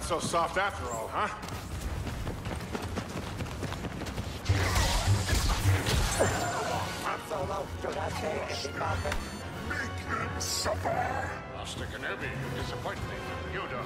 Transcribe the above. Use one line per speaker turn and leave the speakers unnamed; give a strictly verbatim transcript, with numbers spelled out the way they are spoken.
not so soft after all, huh?
Solo, do not take any profit.
Make them suffer!
Master Kenobi, you disappoint me. You don't.